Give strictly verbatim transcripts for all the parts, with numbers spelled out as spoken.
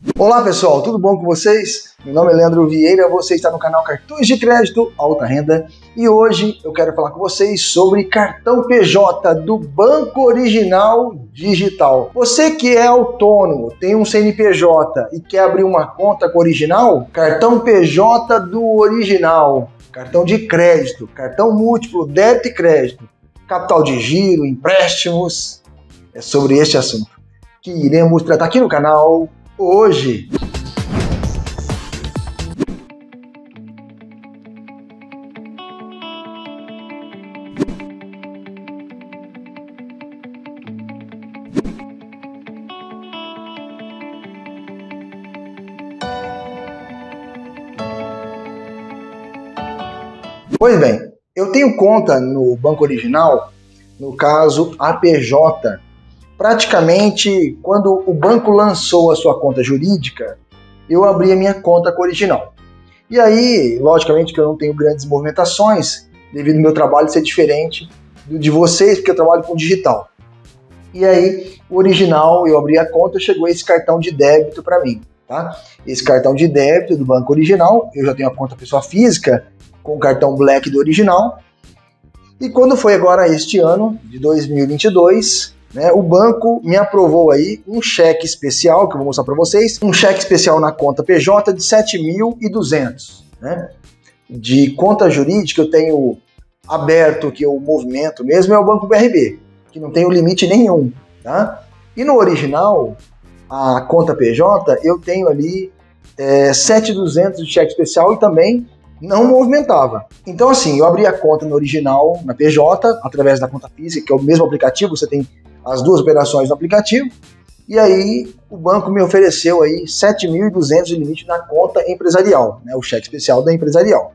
Olá pessoal, tudo bom com vocês? Meu nome é Leandro Vieira, você está no canal Cartões de Crédito Alta Renda e hoje eu quero falar com vocês sobre cartão P J do Banco Original Digital. Você que é autônomo, tem um C N P J e quer abrir uma conta com o Original, cartão P J do Original, cartão de crédito, cartão múltiplo, débito e crédito, capital de giro, empréstimos, é sobre este assunto que iremos tratar aqui no canal hoje. Pois bem, eu tenho conta no Banco Original, no caso a P J. Praticamente, quando o banco lançou a sua conta jurídica, eu abri a minha conta com o Original. E aí, logicamente que eu não tenho grandes movimentações, devido ao meu trabalho ser diferente do de vocês, porque eu trabalho com digital. E aí, o Original, eu abri a conta, chegou esse cartão de débito para mim, tá? Esse cartão de débito do Banco Original, eu já tenho a conta pessoa física com o cartão Black do Original. E quando foi agora este ano, de dois mil e vinte e dois... Né, o banco me aprovou aí um cheque especial, que eu vou mostrar para vocês, um cheque especial na conta P J de sete mil e duzentos, né? De conta jurídica eu tenho aberto, que o movimento mesmo é o Banco B R B, que não tem o limite nenhum, tá? E no Original, a conta P J, eu tenho ali é, sete mil e duzentos de cheque especial e também não movimentava. Então assim, eu abri a conta no Original, na P J, através da conta física, que é o mesmo aplicativo, você tem as duas operações no aplicativo, e aí o banco me ofereceu aí sete mil e duzentos de limite na conta empresarial, né, o cheque especial da empresarial.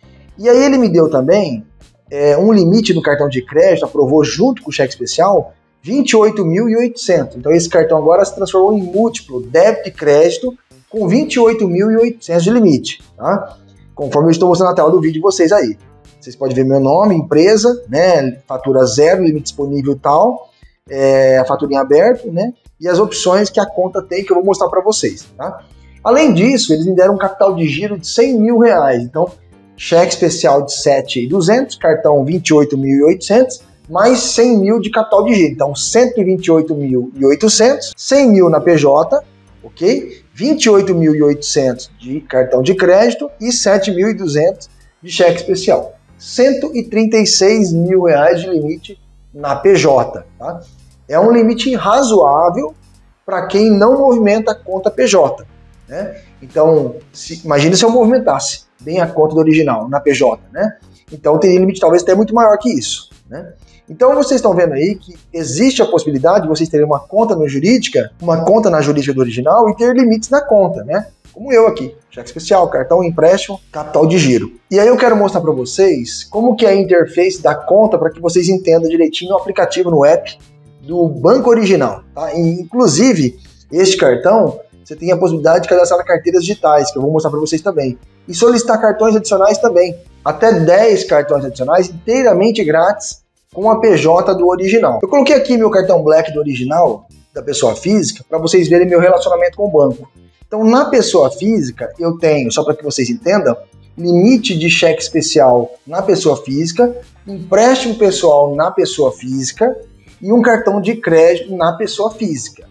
E aí ele me deu também é, um limite no cartão de crédito, aprovou junto com o cheque especial, vinte e oito mil e oitocentos. Então esse cartão agora se transformou em múltiplo, débito e crédito, com vinte e oito mil e oitocentos de limite, tá? Conforme eu estou mostrando na tela do vídeo de vocês aí. Vocês podem ver meu nome, empresa, né, fatura zero, limite disponível e tal, É, a fatura em aberto, né? E as opções que a conta tem, que eu vou mostrar para vocês, tá? Além disso, eles me deram um capital de giro de cem mil reais. Então, cheque especial de sete mil e duzentos, cartão vinte e oito mil e oitocentos, mais cem mil de capital de giro. Então, cento e vinte e oito mil e oitocentos, cem mil na P J, ok? vinte e oito mil e oitocentos de cartão de crédito e sete mil e duzentos de cheque especial. cento e trinta e seis mil reais de limite na P J, tá? É um limite razoável para quem não movimenta a conta P J, né? Então, se, imagine se eu movimentasse bem a conta do Original na P J, né? Então teria limite talvez até muito maior que isso, né? Então vocês estão vendo aí que existe a possibilidade de vocês terem uma conta no jurídica, uma conta na jurídica do Original e ter limites na conta, né? Como eu aqui, cheque especial, cartão, empréstimo, capital de giro. E aí eu quero mostrar para vocês como que é a interface da conta para que vocês entendam direitinho o aplicativo no app do Banco Original, tá? E, inclusive, este cartão, você tem a possibilidade de cadastrar carteiras digitais, que eu vou mostrar para vocês também. E solicitar cartões adicionais também. Até dez cartões adicionais inteiramente grátis com a P J do Original. Eu coloquei aqui meu cartão Black do Original, da pessoa física, para vocês verem meu relacionamento com o banco. Então, na pessoa física, eu tenho, só para que vocês entendam, limite de cheque especial na pessoa física, empréstimo pessoal na pessoa física e um cartão de crédito na pessoa física.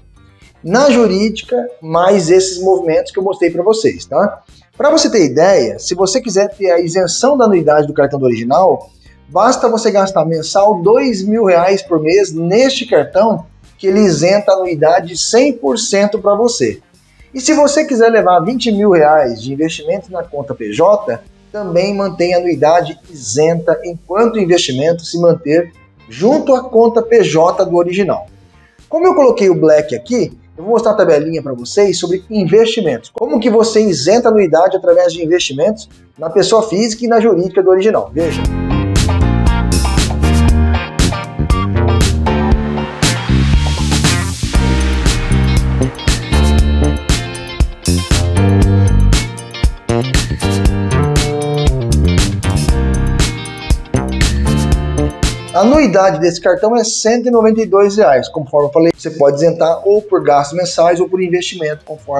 Na jurídica, mais esses movimentos que eu mostrei para vocês, tá? Para você ter ideia, se você quiser ter a isenção da anuidade do cartão do Original, basta você gastar mensal dois mil reais por mês neste cartão, que ele isenta a anuidade cem por cento para você. E se você quiser levar vinte mil reais de investimento na conta P J, também mantém a anuidade isenta enquanto o investimento se manter junto à conta P J do Original. Como eu coloquei o Black aqui, eu vou mostrar a tabelinha para vocês sobre investimentos. Como que você isenta a anuidade através de investimentos na pessoa física e na jurídica do Original. Veja. A anuidade desse cartão é cento e noventa e dois reais, conforme eu falei. Você pode isentar ou por gastos mensais ou por investimento, conforme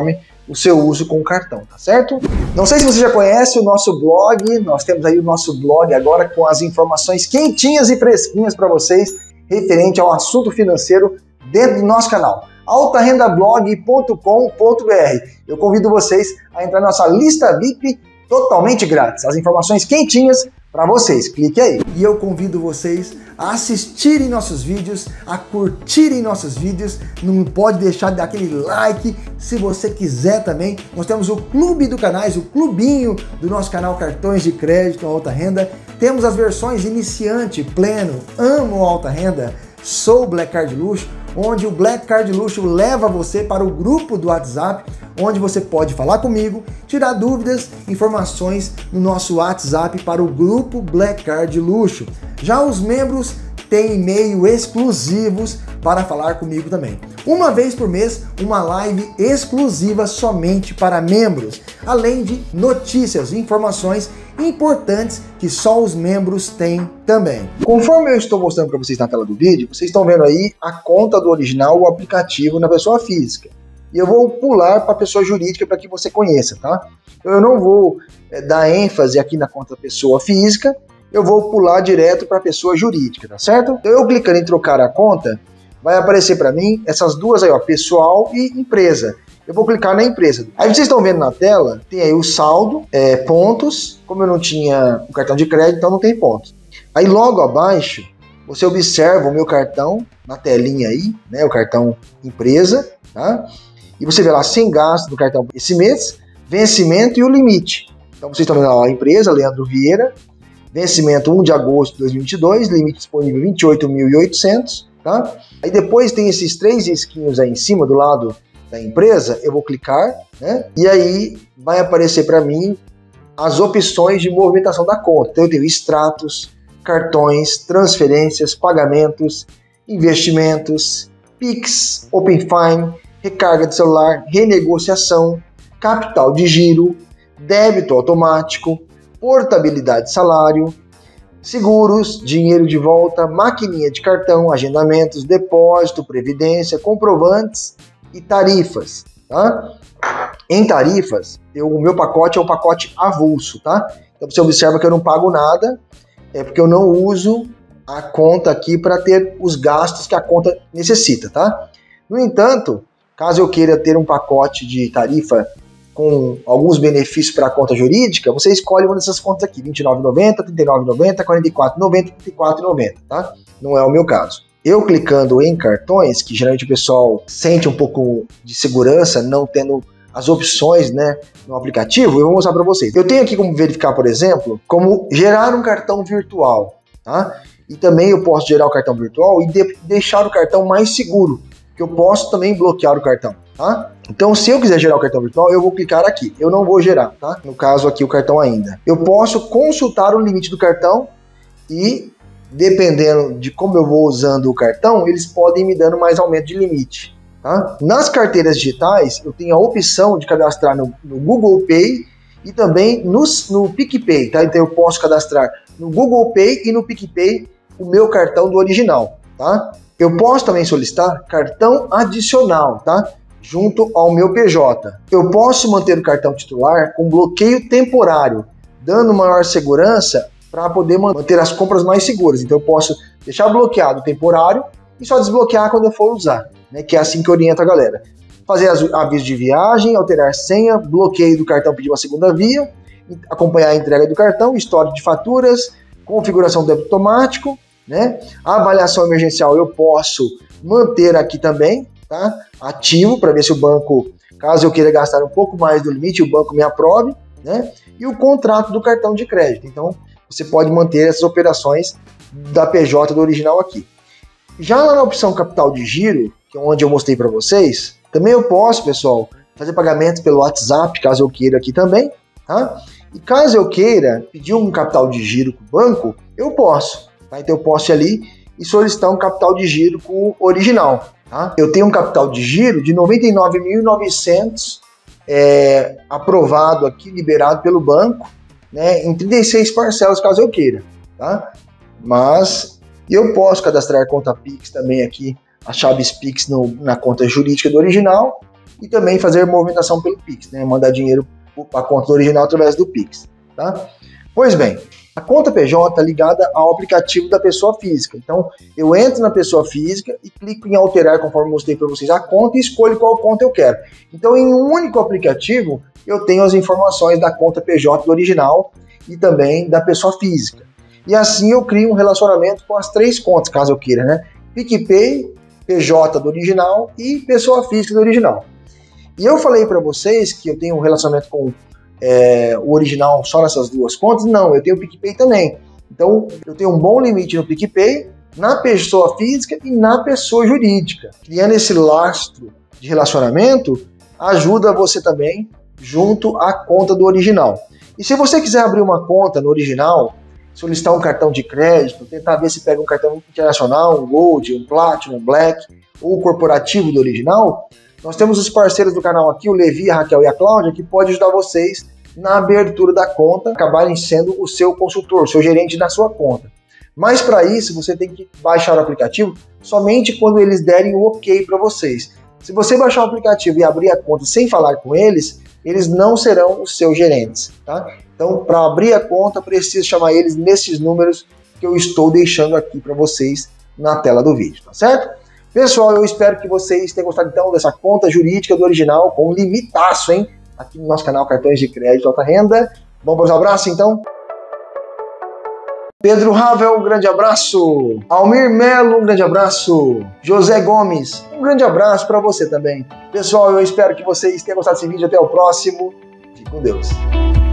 o seu uso com o cartão, tá certo? Não sei se você já conhece o nosso blog, nós temos aí o nosso blog agora com as informações quentinhas e fresquinhas para vocês referente ao assunto financeiro dentro do nosso canal, alta renda blog ponto com ponto br. Eu convido vocês a entrar na nossa lista V I P totalmente grátis, as informações quentinhas para vocês, clique aí. E eu convido vocês a assistirem nossos vídeos, a curtirem nossos vídeos, não pode deixar de dar aquele like, se você quiser também. Nós temos o clube do canais, o clubinho do nosso canal Cartões de Crédito Alta Renda, temos as versões iniciante, pleno, amo alta renda, sou Black Card Luxo, onde o Black Card Luxo leva você para o grupo do WhatsApp, onde você pode falar comigo, tirar dúvidas, informações no nosso WhatsApp para o grupo Black Card Luxo. Já os membros têm e-mail exclusivos para falar comigo também. Uma vez por mês, uma live exclusiva somente para membros, além de notícias e informações importantes que só os membros têm também. Conforme eu estou mostrando para vocês na tela do vídeo, vocês estão vendo aí a conta do original, o aplicativo na pessoa física. E eu vou pular para a pessoa jurídica para que você conheça, tá? Eu não vou é, dar ênfase aqui na conta da pessoa física, eu vou pular direto para a pessoa jurídica, tá certo? Então eu clicando em trocar a conta, vai aparecer para mim essas duas aí, ó, pessoal e empresa. Eu vou clicar na empresa. Aí vocês estão vendo na tela, tem aí o saldo, é, pontos, como eu não tinha o cartão de crédito, então não tem pontos. Aí logo abaixo, você observa o meu cartão na telinha aí, né, o cartão empresa, tá? E você vê lá sem gasto do cartão esse mês, vencimento e o limite. Então vocês estão vendo lá a empresa, Leandro Vieira, vencimento um de agosto de dois mil e vinte e dois, limite disponível vinte e oito mil e oitocentos, tá? Aí depois tem esses três risquinhos aí em cima do lado da empresa, eu vou clicar, né? E aí vai aparecer para mim as opções de movimentação da conta. Então eu tenho extratos, cartões, transferências, pagamentos, investimentos, Pix, Open Fine, recarga de celular, renegociação, capital de giro, débito automático, portabilidade de salário, seguros, dinheiro de volta, maquininha de cartão, agendamentos, depósito, previdência, comprovantes e tarifas, tá? Em tarifas, eu, o meu pacote é um pacote avulso, tá? Então você observa que eu não pago nada, é porque eu não uso a conta aqui para ter os gastos que a conta necessita, tá? No entanto, caso eu queira ter um pacote de tarifa com alguns benefícios para a conta jurídica, você escolhe uma dessas contas aqui, vinte e nove reais e noventa centavos, trinta e nove reais e noventa centavos, quarenta e quatro reais e noventa centavos, trinta e quatro reais e noventa centavos, tá? Não é o meu caso. Eu clicando em cartões, que geralmente o pessoal sente um pouco de segurança não tendo as opções, né, no aplicativo, eu vou mostrar para vocês. Eu tenho aqui como verificar, por exemplo, como gerar um cartão virtual, tá? E também eu posso gerar o cartão virtual e de deixar o cartão mais seguro, que eu posso também bloquear o cartão, tá? Então, se eu quiser gerar o cartão virtual, eu vou clicar aqui. Eu não vou gerar, tá? No caso aqui, o cartão ainda. Eu posso consultar o limite do cartão e, dependendo de como eu vou usando o cartão, eles podem me dando mais aumento de limite, tá? Nas carteiras digitais, eu tenho a opção de cadastrar no, no Google Pay e também no, no PicPay, tá? Então, eu posso cadastrar no Google Pay e no PicPay o meu cartão do original, tá? Eu posso também solicitar cartão adicional, tá? Junto ao meu P J. Eu posso manter o cartão titular com bloqueio temporário, dando maior segurança para poder manter as compras mais seguras. Então eu posso deixar bloqueado o temporário e só desbloquear quando eu for usar, né? Que é assim que orienta a galera. Fazer aviso de viagem, alterar senha, bloqueio do cartão, pedir uma segunda via, acompanhar a entrega do cartão, histórico de faturas, configuração do débito automático, né? A avaliação emergencial eu posso manter aqui também, tá? Ativo, para ver se o banco, caso eu queira gastar um pouco mais do limite, o banco me aprove, né? E o contrato do cartão de crédito. Então, você pode manter essas operações da P J do original aqui. Já lá na opção capital de giro, que é onde eu mostrei para vocês, também eu posso, pessoal, fazer pagamentos pelo WhatsApp, caso eu queira aqui também, tá? E caso eu queira pedir um capital de giro com o banco, eu posso. Tá? Então eu posso ir ali e solicitar um capital de giro com o original. Tá? Eu tenho um capital de giro de noventa e nove mil e novecentos é, aprovado aqui, liberado pelo banco, né, em trinta e seis parcelas, caso eu queira. Tá? Mas eu posso cadastrar conta Pix também aqui, as chaves Pix no, na conta jurídica do original, e também fazer movimentação pelo Pix, né? Mandar dinheiro para a conta do original através do Pix, tá? Pois bem, a conta P J é ligada ao aplicativo da pessoa física. Então, eu entro na pessoa física e clico em alterar, conforme mostrei para vocês, a conta e escolho qual conta eu quero. Então, em um único aplicativo, eu tenho as informações da conta P J do original e também da pessoa física. E assim eu crio um relacionamento com as três contas, caso eu queira, né? PicPay, P J do original e pessoa física do original. E eu falei para vocês que eu tenho um relacionamento com é, o original só nessas duas contas. Não, eu tenho o PicPay também. Então, eu tenho um bom limite no PicPay, na pessoa física e na pessoa jurídica. Criando esse lastro de relacionamento, ajuda você também junto à conta do original. E se você quiser abrir uma conta no original, solicitar um cartão de crédito, tentar ver se pega um cartão internacional, um Gold, um Platinum, um Black ou o corporativo do original, nós temos os parceiros do canal aqui, o Levi, a Raquel e a Cláudia, que pode ajudar vocês na abertura da conta, acabarem sendo o seu consultor, o seu gerente na sua conta. Mas para isso, você tem que baixar o aplicativo somente quando eles derem o ok para vocês. Se você baixar o aplicativo e abrir a conta sem falar com eles, eles não serão os seus gerentes, tá? Então, para abrir a conta, preciso chamar eles nesses números que eu estou deixando aqui para vocês na tela do vídeo, tá certo? Pessoal, eu espero que vocês tenham gostado então dessa conta jurídica do original com um limitaço, hein? Aqui no nosso canal Cartões de Crédito Alta Renda. Vamos para os abraços, então? Pedro Ravel, um grande abraço. Almir Melo, um grande abraço. José Gomes, um grande abraço para você também. Pessoal, eu espero que vocês tenham gostado desse vídeo. Até o próximo. Fique com Deus.